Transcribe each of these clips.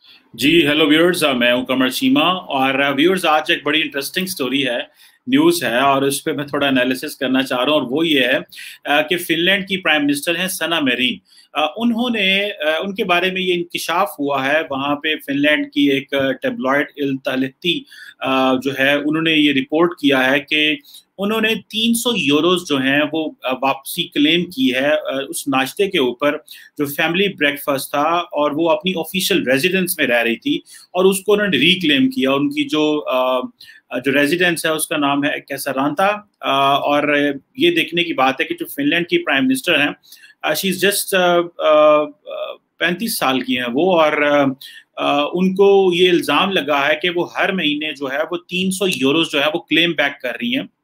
जी hello viewers, मैं हूं कमर चीमा। और व्यूअर्स, आज एक बड़ी इंटरेस्टिंग स्टोरी है, न्यूज़ है, और उस पर मैं थोड़ा एनालिसिस करना चाह रहा हूं। और वो ये है कि फिनलैंड की प्राइम मिनिस्टर हैं सना मेरिन। उन्होंने उनके बारे में ये इंकिशाफ हुआ है वहां पे। फिनलैंड की एक टेब्लॉइड इल तहलती जो है, उन्होंने ये रिपोर्ट किया है कि उन्होंने 300 यूरोज जो हैं वो वापसी क्लेम की है उस नाश्ते के ऊपर जो फैमिली ब्रेकफास्ट था, और वो अपनी ऑफिशियल रेजिडेंस में रह रही थी, और उसको उन्होंने रिक्लेम किया। उनकी जो रेजिडेंस है उसका नाम है कैसारांता। और ये देखने की बात है कि जो फिनलैंड की प्राइम मिनिस्टर हैं, शी इज जस्ट 35 साल की हैं वो। और उनको ये इल्ज़ाम लगा है कि वो हर महीने जो है वो 300 यूरोज जो है वो क्लेम बैक कर रही हैं।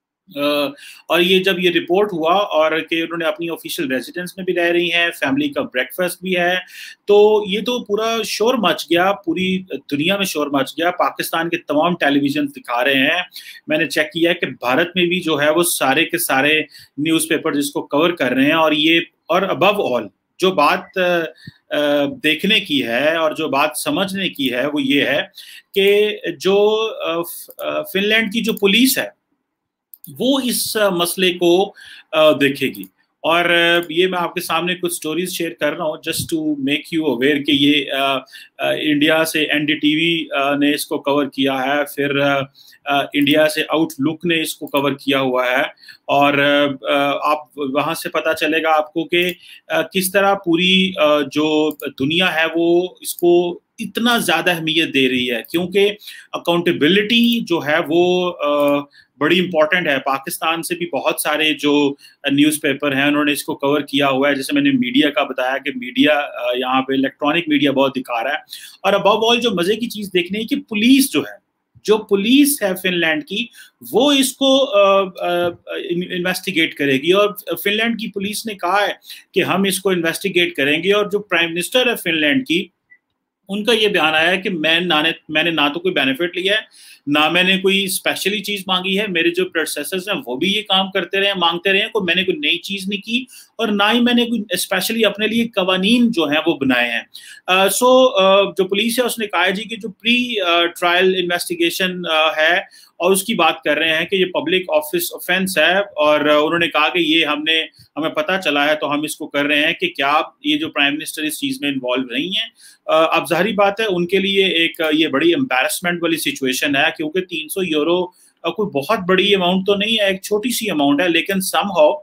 और ये जब ये रिपोर्ट हुआ और कि उन्होंने अपनी ऑफिशियल रेजिडेंस में भी रह रही हैं, फैमिली का ब्रेकफास्ट भी है, तो ये तो पूरा शोर मच गया, पूरी दुनिया में शोर मच गया। पाकिस्तान के तमाम टेलीविजन दिखा रहे हैं। मैंने चेक किया है कि भारत में भी जो है वो सारे के सारे न्यूज़पेपर जिसको कवर कर रहे हैं। और ये, और अबव ऑल जो बात देखने की है और जो बात समझने की है वो ये है कि जो फिनलैंड की जो पुलिस है वो इस मसले को देखेगी। और ये मैं आपके सामने कुछ स्टोरीज शेयर कर रहा हूँ just to make you aware कि ये इंडिया से एनडीटीवी ने इसको कवर किया है, फिर इंडिया से आउटलुक ने इसको कवर किया हुआ है। और आप वहाँ से पता चलेगा आपको कि किस तरह पूरी जो दुनिया है वो इसको इतना ज़्यादा अहमियत दे रही है, क्योंकि अकाउंटेबिलिटी जो है वो बड़ी इंपॉर्टेंट है। पाकिस्तान से भी बहुत सारे जो न्यूज़पेपर हैं उन्होंने इसको कवर किया हुआ है। जैसे मैंने मीडिया का बताया कि मीडिया यहाँ पे इलेक्ट्रॉनिक मीडिया बहुत दिखा रहा है। और अबव ऑल जो मजे की चीज देखने है कि पुलिस जो है, जो पुलिस है फिनलैंड की, वो इसको इन्वेस्टिगेट करेगी। और फिनलैंड की पुलिस ने कहा है कि हम इसको इन्वेस्टिगेट करेंगे। और जो प्राइम मिनिस्टर है फिनलैंड की, उनका ये बयान आया है कि मैंने ना तो कोई बेनिफिट लिया है, ना मैंने कोई स्पेशली चीज मांगी है। मेरे जो प्रोसेसर्स हैं वो भी ये काम करते रहे, मांगते रहे, को मैंने कोई नई चीज नहीं की, और ना ही मैंने कोई स्पेशली अपने लिए कवानीन जो हैं वो बनाए हैं। जो पुलिस है उसने कहा है जी कि जो प्री ट्रायल इन्वेस्टिगेशन है, और उसकी बात कर रहे हैं कि ये पब्लिक ऑफिस ऑफेंस है। और उन्होंने कहा कि ये हमें पता चला है तो हम इसको कर रहे हैं कि क्या ये जो प्राइम मिनिस्टर इस चीज में इन्वॉल्व नहीं है। अब जाहिर बात है उनके लिए एक ये बड़ी एम्बैरसमेंट वाली सिचुएशन है, क्योंकि 300 यूरो कोई बहुत बड़ी अमाउंट तो नहीं है, एक छोटी सी अमाउंट है। लेकिन समहाउ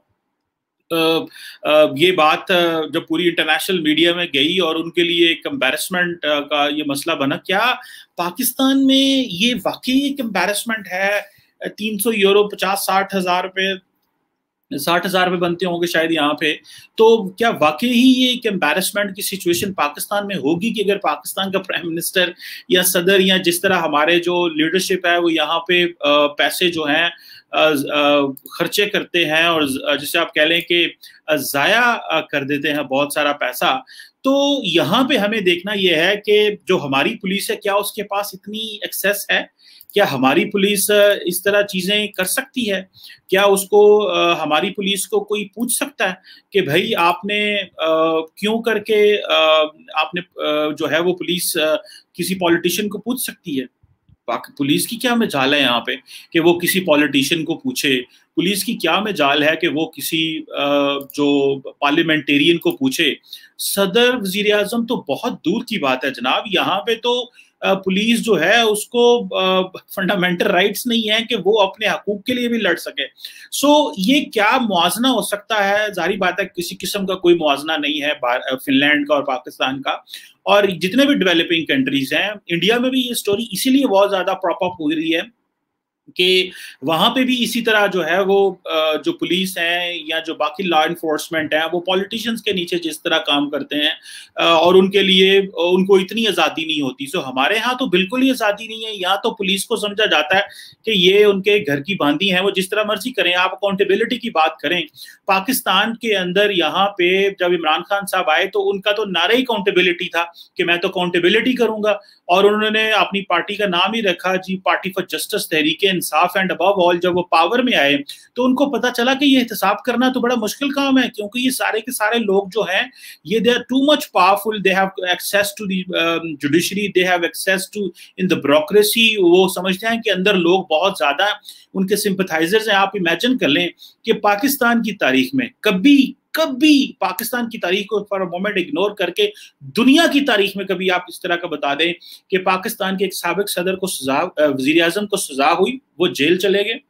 ये बात जब पूरी इंटरनेशनल मीडिया में गई और उनके लिए एक एम्बैरसमेंट का ये मसला बना, क्या पाकिस्तान में ये वाकई एक एम्बैरसमेंट है? 300 यूरो 50-60 हज़ार रुपए, 60 हज़ार रुपये बनते होंगे शायद यहाँ पे। तो क्या वाकई ही ये एक एम्बैरसमेंट की सिचुएशन पाकिस्तान में होगी कि अगर पाकिस्तान का प्राइम मिनिस्टर या सदर या जिस तरह हमारे जो लीडरशिप है वो यहाँ पे पैसे जो हैं खर्चे करते हैं, और जिसे आप कह लें कि जाया कर देते हैं बहुत सारा पैसा। तो यहाँ पे हमें देखना यह है कि जो हमारी पुलिस है, क्या उसके पास इतनी एक्सेस है? क्या हमारी पुलिस इस तरह चीजें कर सकती है? क्या उसको हमारी पुलिस को कोई पूछ सकता है कि भाई आपने क्यों करके आपने जो है वो पुलिस किसी पॉलिटिशियन को पूछ सकती है? पुलिस की क्या मजाल है यहाँ पे कि वो किसी पॉलिटिशियन को पूछे? पुलिस की क्या मजाल है कि वो किसी जो पार्लियामेंटेरियन को पूछे? सदर वजीर आजम तो बहुत दूर की बात है जनाब। यहाँ पे तो पुलिस जो है उसको फंडामेंटल राइट्स नहीं है कि वो अपने हकूक के लिए भी लड़ सके। ये क्या मुआवजना हो सकता है? जाहिर बात है किसी किस्म का कोई मुआवजना नहीं है फिनलैंड का और पाकिस्तान का, और जितने भी डेवलपिंग कंट्रीज हैं। इंडिया में भी ये स्टोरी इसीलिए बहुत ज्यादा प्रॉप अप हो रही है कि वहां पे भी इसी तरह जो है वो जो पुलिस है या जो बाकी लॉ इन्फोर्समेंट है वो पॉलिटिशियंस के नीचे जिस तरह काम करते हैं, और उनके लिए उनको इतनी आज़ादी नहीं होती। हमारे यहाँ तो बिल्कुल ही आज़ादी नहीं है। यहाँ तो पुलिस को समझा जाता है कि ये उनके घर की बांदी है, वो जिस तरह मर्जी करें। आप अकाउंटेबिलिटी की बात करें, पाकिस्तान के अंदर यहाँ पे जब इमरान खान साहब आए तो उनका तो नारा ही अकाउंटेबिलिटी था कि मैं तो अकाउंटेबिलिटी करूंगा। और उन्होंने अपनी पार्टी का नाम ही रखा जी party for justice, Tehreek Insaf, and above all जब वो पावर में आए तो उनको पता चला कि ये एहतसाब करना तो बड़ा मुश्किल काम है, क्योंकि ये सारे के सारे लोग जो हैं ये they are too much powerful, they have access to the judiciary, they have access to in the bureaucracy. वो समझते हैं कि अंदर लोग बहुत ज्यादा उनके सिंपथाइजर्स हैं। आप इमेजिन कर लें कि पाकिस्तान की तारीख में कभी कभी पाकिस्तान की तारीख को फॉर अ मोमेंट इग्नोर करके दुनिया की तारीख में कभी आप इस तरह का बता दें कि पाकिस्तान के एक साबिक सदर को सजा, वजीर आजम को सजा हुई, वो जेल चले गए,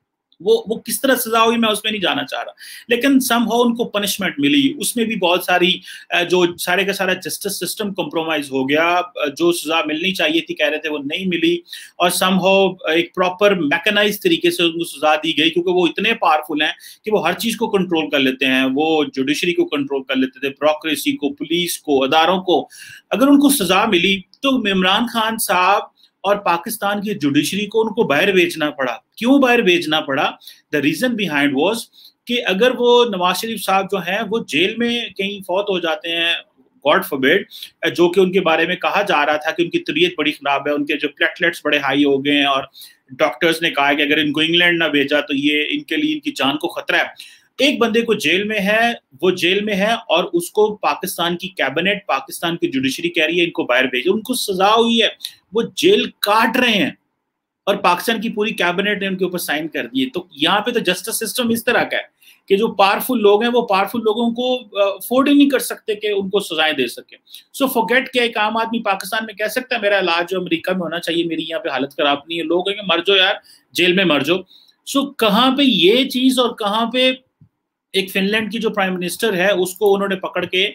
वो किस तरह सजा हुई मैं उसमें नहीं जाना चाह रहा, लेकिन समहाउ उनको पनिशमेंट मिली। उसमें भी बहुत सारी जो सारे का सारा जस्टिस सिस्टम कॉम्प्रोमाइज हो गया, जो सजा मिलनी चाहिए थी कह रहे थे वो नहीं मिली, और समहाउ एक प्रॉपर मैकेनाइज तरीके से उनको सजा दी गई, क्योंकि वो इतने पावरफुल हैं कि वो हर चीज को कंट्रोल कर लेते हैं। वो जुडिशरी को कंट्रोल कर लेते थे, ब्यूरोक्रेसी को, पुलिस को, अदारों को। अगर उनको सजा मिली तो इमरान खान साहब और पाकिस्तान की जुडिशरी को उनको बाहर भेजना पड़ा। क्यों बाहर भेजना पड़ा? द रीजन बिहाइंड वाज कि अगर वो नवाज शरीफ साहब जो हैं वो जेल में कहीं फौत हो जाते हैं, गॉड फॉरबिड, जो कि उनके बारे में कहा जा रहा था कि उनकी तबीयत बड़ी खराब है, उनके जो प्लेटलेट्स बड़े हाई हो गए हैं, और डॉक्टर्स ने कहा कि अगर इनको इंग्लैंड ना भेजा तो ये इनके लिए इनकी जान को खतरा है। एक बंदे को जेल में है, वो जेल में है और उसको पाकिस्तान की कैबिनेट, पाकिस्तान की जुडिशरी कह रही है इनको बाहर भेजो, उनको सजा हुई है, वो जेल काट रहे हैं और पाकिस्तान की पूरी कैबिनेट ने उनके ऊपर साइन कर दिए। तो यहाँ पे तो जस्टिस सिस्टम इस तरह का है कि जो पावरफुल लोग हैं वो पावरफुल लोगों को अफोर्ड ही नहीं कर सकते कि उनको सजाएं दे सके। सो फॉरगेट कि एक आम आदमी पाकिस्तान में कह सकता है मेरा इलाज जो अमेरिका में होना चाहिए, मेरी यहाँ पे हालत खराब नहीं है, लोग कहेंगे मर जाओ यार, जेल में मर जाओ। सो कहाँ पे ये चीज और कहाँ पे एक फिनलैंड की जो प्राइम मिनिस्टर है उसको उन्होंने पकड़ के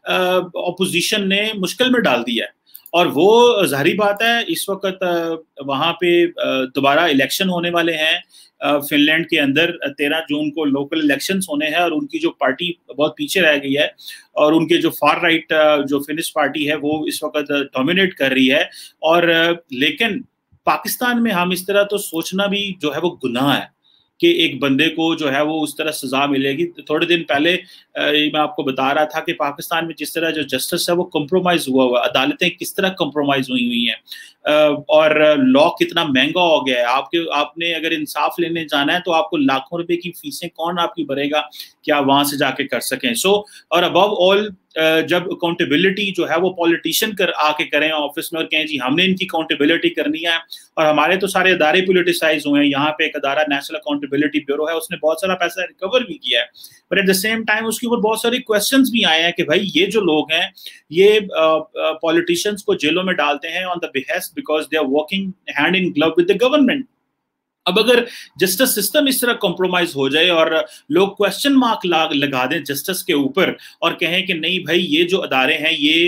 ऑपोजिशन ने मुश्किल में डाल दिया है। और वो जाहिर बात है इस वक्त वहां पे दोबारा इलेक्शन होने वाले हैं फिनलैंड के अंदर, 13 जून को लोकल इलेक्शंस होने हैं, और उनकी जो पार्टी बहुत पीछे रह गई है और उनके जो फार राइट जो फिनिश पार्टी है वो इस वक्त डोमिनेट कर रही है। और लेकिन पाकिस्तान में हम इस तरह तो सोचना भी जो है वो गुनाह है कि एक बंदे को जो है वो उस तरह सजा मिलेगी। थोड़े दिन पहले मैं आपको बता रहा था कि पाकिस्तान में जिस तरह जो जस्टिस है वो कॉम्प्रोमाइज हुआ हुआ, अदालतें किस तरह कॉम्प्रोमाइज हुई हैं, और लॉ कितना महंगा हो गया है। आपने अगर इंसाफ लेने जाना है तो आपको लाखों रुपए की फीसें कौन आपकी भरेगा कि आप वहां से जाके कर सकें। और अबव ऑल जब अकाउंटेबिलिटी जो है वो पॉलिटिशियन आके करें ऑफिस में और कहें जी हमने इनकी अकाउंटेबिलिटी करनी है, और हमारे तो सारे अदारे पोलिटिसाइज हुए हैं। यहाँ पे एक अदारा नेशनल अकाउंटेबिलिटी ब्यूरो है, उसने बहुत सारा पैसा रिकवर भी किया है, but at the same time उसके ऊपर बहुत सारे क्वेश्चंस भी आए हैं कि भाई ये जो लोग हैं ये पॉलिटिशियंस को जेलों में डालते हैं on the behest because they are working hand in glove with the government. अब अगर जस्टिस सिस्टम इस तरह कॉम्प्रोमाइज हो जाए और लोग क्वेश्चन मार्क लगा दें जस्टिस के ऊपर और कहें कि नहीं भाई ये जो अदारे हैं ये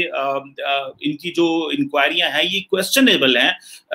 इनकी जो इंक्वायरियां हैं ये क्वेश्चनेबल हैं,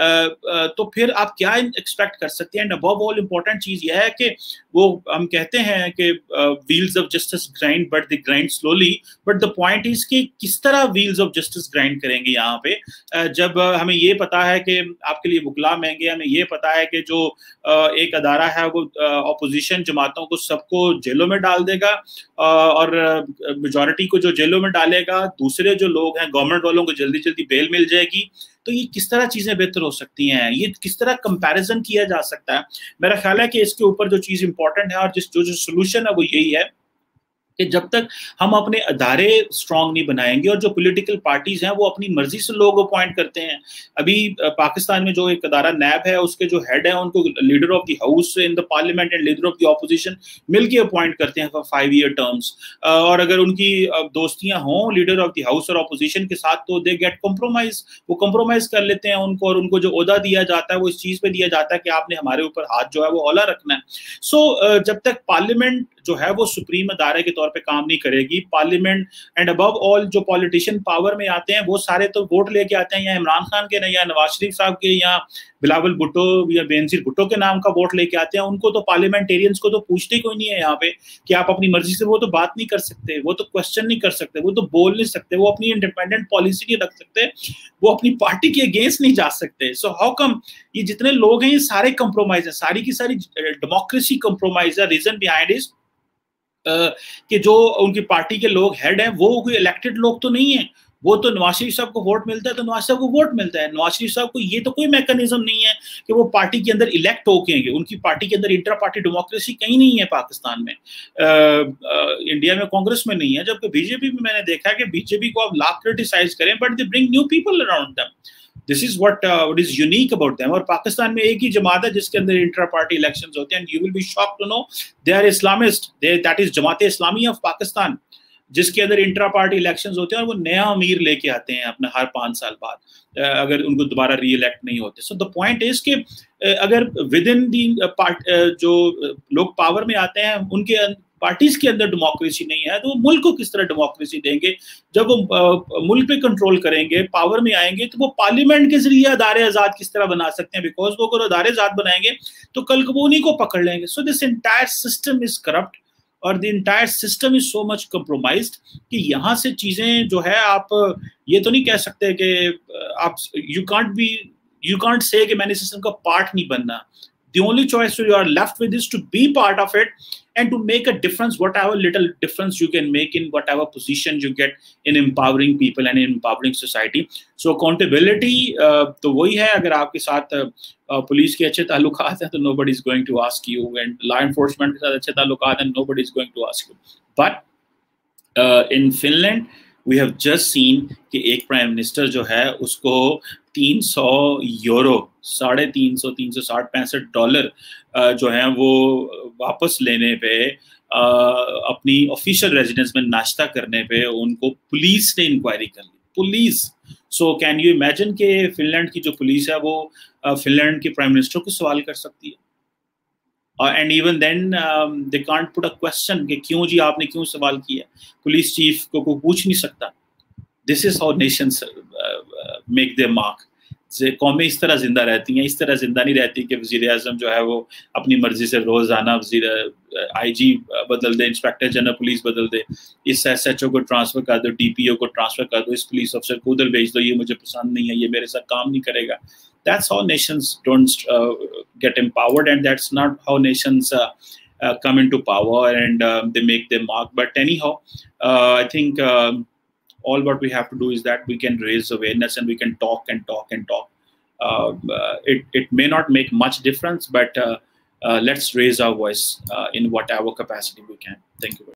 तो फिर आप क्या एक्सपेक्ट कर सकते हैं। एंड अबव ऑल इम्पोर्टेंट चीज यह है कि वो हम कहते हैं कि wheels of justice grind but they grind slowly, but the point is कि किस तरह व्हील्स ऑफ जस्टिस ग्राइंड करेंगे यहाँ पे, जब हमें ये पता है कि आपके लिए वकला महंगे, हमें ये पता है कि जो एक अदारा है वो ऑपोजिशन जमातों को सबको जेलों में डाल देगा, और मेजॉरिटी को जो जेलों में डालेगा, दूसरे जो लोग हैं गवर्नमेंट वालों को जल्दी जल्दी बेल मिल जाएगी। तो ये किस तरह चीजें बेहतर हो सकती हैं, ये किस तरह कंपैरिजन किया जा सकता है। मेरा ख्याल है कि इसके ऊपर जो चीज इंपॉर्टेंट है और जो सोल्यूशन है वो यही है कि जब तक हम अपने अदारे स्ट्रांग नहीं बनाएंगे, और जो पॉलिटिकल पार्टीज हैं वो अपनी मर्जी से लोग अपॉइंट करते हैं। अभी पाकिस्तान में जो एक अदारा नैब है उसके जो हेड है उनको leader of the house in the parliament and leader of the opposition मिलके अपॉइंट करते हैं फॉर 5 ईयर टर्म्स, और अगर उनकी दोस्तियां हों लीडर ऑफ द हाउस और ऑपोजिशन के साथ तो दे गेट कॉम्प्रोमाइज, वो कॉम्प्रोमाइज कर लेते हैं उनको, और उनको जो ओहदा दिया जाता है वो इस चीज पे दिया जाता है कि आपने हमारे ऊपर हाथ जो है वो हौला रखना है। सो जब तक पार्लियामेंट जो है वो सुप्रीम अदारे के तौर पे काम नहीं करेगी, पार्लियामेंट एंड अबव ऑल जो पॉलिटिशियन पावर में आते हैं वो सारे तो वोट लेके आते हैं या इमरान खान के, या नवाज शरीफ साहब के, या बिलावल भुट्टो या बेनजीर भुट्टो के नाम का वोट लेके आते हैं। उनको तो पार्लियामेंटेरियंस को तो पूछते कोई नहीं है यहाँ पे कि आप अपनी मर्जी से, वो तो बात नहीं कर सकते, वो तो क्वेश्चन नहीं कर सकते, वो तो बोल नहीं सकते, वो अपनी इंडिपेंडेंट पॉलिसी नहीं रख सकते, वो अपनी पार्टी के अगेंस्ट नहीं जा सकते। सो हाउ कम ये जितने लोग हैं ये सारे कंप्रोमाइज है, सारी की सारी डेमोक्रेसी कंप्रोमाइज है। रीजन बिहाइंड इज कि जो उनकी पार्टी के लोग हेड हैं वो कोई इलेक्टेड लोग तो नहीं है, वो तो नवाज शरीफ साहब को वोट मिलता है तो नवाज साहब को वोट मिलता है। नवाज शरीफ साहब को ये तो कोई मैकेनिज्म नहीं है कि वो पार्टी के अंदर इलेक्ट होके, उनकी पार्टी के अंदर इंट्रा पार्टी डेमोक्रेसी कहीं नहीं है पाकिस्तान में। इंडिया में कांग्रेस में नहीं है, जबकि बीजेपी में मैंने देखा है कि बीजेपी को आप लाख क्रिटिसाइज करें but they bring new people around them. This is what is unique about them. और पाकिस्तान में एक ही जमात है जिसके अंदर इंट्रा पार्टी इलेक्शंस होते हैं, and you will be shocked to know they are Islamist, that is Jamaat Islami of Pakistan, जिसके अंदर इंट्रा पार्टी इलेक्शंस होते हैं और वो नया अमीर लेके आते हैं अपने हर 5 साल बाद, अगर उनको दोबारा री इलेक्ट नहीं होते। सो द पॉइंट इज कि अगर विद इन दी जो लोग पावर में आते हैं उनके पार्टीज के अंदर डेमोक्रेसी नहीं है, तो वो मुल्क को किस तरह डेमोक्रेसी देंगे? जब वो मुल्क पे कंट्रोल करेंगे, पावर में आएंगे, तो वो पार्लियामेंट के जरिए अदारे आजाद किस तरह बना सकते हैं? बिकॉज वो अगर अदारे आजाद बनाएंगे तो कल को वो उन्हीं को पकड़ लेंगे। So this entire system is corrupt और the entire system is so much compromised कि यहाँ से चीजें जो है, आप ये तो नहीं कह सकते कि आप यू कांट से कि मैंने सिस्टम का पार्ट नहीं बनना। The only choice you are left with is to be part of it and to make a difference, whatever little difference you can make in whatever position you get in empowering people and in empowering society. So accountability तो वही है, अगर आपके साथ police के अच्छे ताल्लुकात हैं तो nobody is going to ask you, and law enforcement के साथ अच्छे ताल्लुकात हैं nobody is going to ask you. But in Finland we have just seen कि एक प्राइम मिनिस्टर जो है उसको 300 यूरो, $360-365 जो है वो वापस लेने पे, अपनी ऑफिशियल रेजिडेंस में नाश्ता करने पे उनको पुलिस ने इंक्वायरी कर ली। Police, so can you imagine कि फिनलैंड की जो पुलिस है वो फिनलैंड के प्राइम मिनिस्टर को सवाल कर सकती है? And even then they can't put a question कि क्यों जी आपने क्यों सवाल किया? पुलिस चीफ को कोई पूछ नहीं सकता। This is how nations make their mark. कौमें इस तरह जिंदा रहती हैं, इस तरह जिंदा नहीं रहती कि वज़ीर आज़म जो है वो अपनी मर्जी से रोजाना IG बदल दे, इंस्पेक्टर जनरल पुलिस बदल दे, इस SHO को ट्रांसफर कर दो, DPO को ट्रांसफर कर दो, इस पुलिस अफसर को उधर भेज दो, ये मुझे पसंद नहीं है, ये मेरे साथ काम नहीं करेगा। That's how nations don't get empowered, and that's not how nations come into power and they make their mark. But anyhow, I think all what we have to do is that we can raise awareness and we can talk and talk and talk. It may not make much difference, but let's raise our voice in whatever capacity we can. Thank you very much.